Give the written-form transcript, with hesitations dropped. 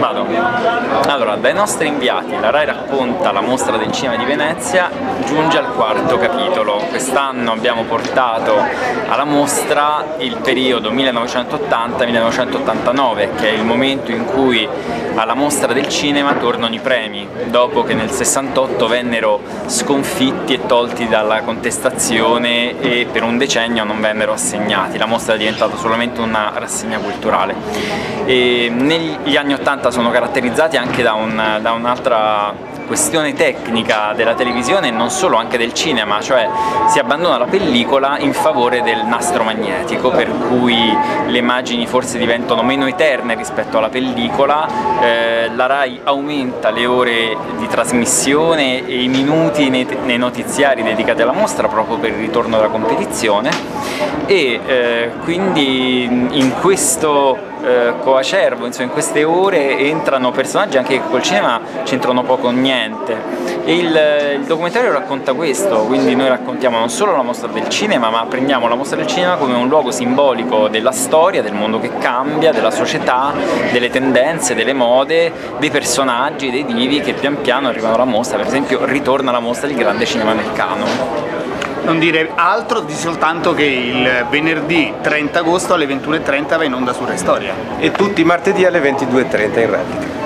Vado. Allora, dai nostri inviati, la RAI racconta la mostra del cinema di Venezia giunge al quarto capitolo. Quest'anno abbiamo portato alla mostra il periodo 1980-1989, che è il momento in cui alla mostra del cinema tornano i premi, dopo che nel 68 vennero sconfitti e tolti dalla contestazione e per un decennio non vennero assegnati. La mostra è diventata solamente una rassegna culturale. E negli anni 80 sono caratterizzati anche da un'altra questione tecnica della televisione e non solo, anche del cinema, cioè si abbandona la pellicola in favore del nastro magnetico, per cui le immagini forse diventano meno eterne rispetto alla pellicola, la RAI aumenta le ore di trasmissione e i minuti nei notiziari dedicati alla mostra proprio per il ritorno della competizione e quindi in questo coacervo, insomma, in queste ore entrano personaggi anche che col cinema c'entrano poco o niente e il documentario racconta questo, quindi noi raccontiamo non solo la mostra del cinema, ma prendiamo la mostra del cinema come un luogo simbolico della storia, del mondo che cambia, della società, delle tendenze, delle mode, dei personaggi, dei divi che pian piano arrivano alla mostra. Per esempio ritorna la mostra del grande cinema americano. Non dire altro, di soltanto che il venerdì 30 agosto alle 21:30 va in onda su Rai Storia. E tutti i martedì alle 22:30 in replica.